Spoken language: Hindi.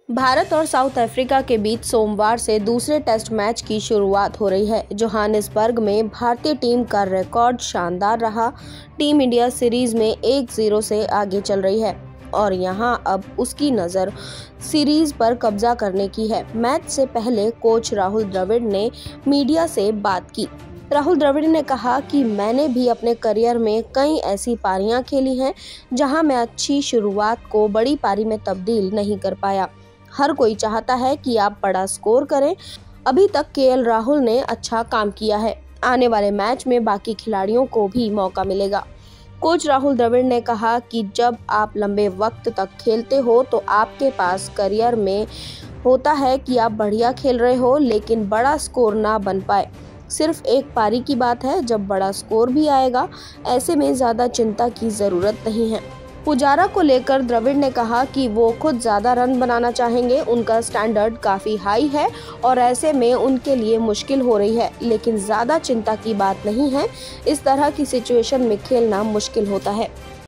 भारत और साउथ अफ्रीका के बीच सोमवार से दूसरे टेस्ट मैच की शुरुआत हो रही है। जोहानिसबर्ग में भारतीय टीम का रिकॉर्ड शानदार रहा। टीम इंडिया सीरीज में 1-0 से आगे चल रही है और यहां अब उसकी नज़र सीरीज पर कब्जा करने की है। मैच से पहले कोच राहुल द्रविड़ ने मीडिया से बात की। राहुल द्रविड़ ने कहा कि मैंने भी अपने करियर में कई ऐसी पारियां खेली हैं जहां मैं अच्छी शुरुआत को बड़ी पारी में तब्दील नहीं कर पाया। हर कोई चाहता है कि आप बड़ा स्कोर करें। अभी तक केएल राहुल ने अच्छा काम किया है। आने वाले मैच में बाकी खिलाड़ियों को भी मौका मिलेगा। कोच राहुल द्रविड़ ने कहा कि जब आप लंबे वक्त तक खेलते हो तो आपके पास करियर में होता है कि आप बढ़िया खेल रहे हो लेकिन बड़ा स्कोर ना बन पाए। सिर्फ एक पारी की बात है, जब बड़ा स्कोर भी आएगा ऐसे में ज़्यादा चिंता की ज़रूरत नहीं है। पुजारा को लेकर द्रविड़ ने कहा कि वो खुद ज़्यादा रन बनाना चाहेंगे। उनका स्टैंडर्ड काफ़ी हाई है और ऐसे में उनके लिए मुश्किल हो रही है, लेकिन ज़्यादा चिंता की बात नहीं है। इस तरह की सिचुएशन में खेलना मुश्किल होता है।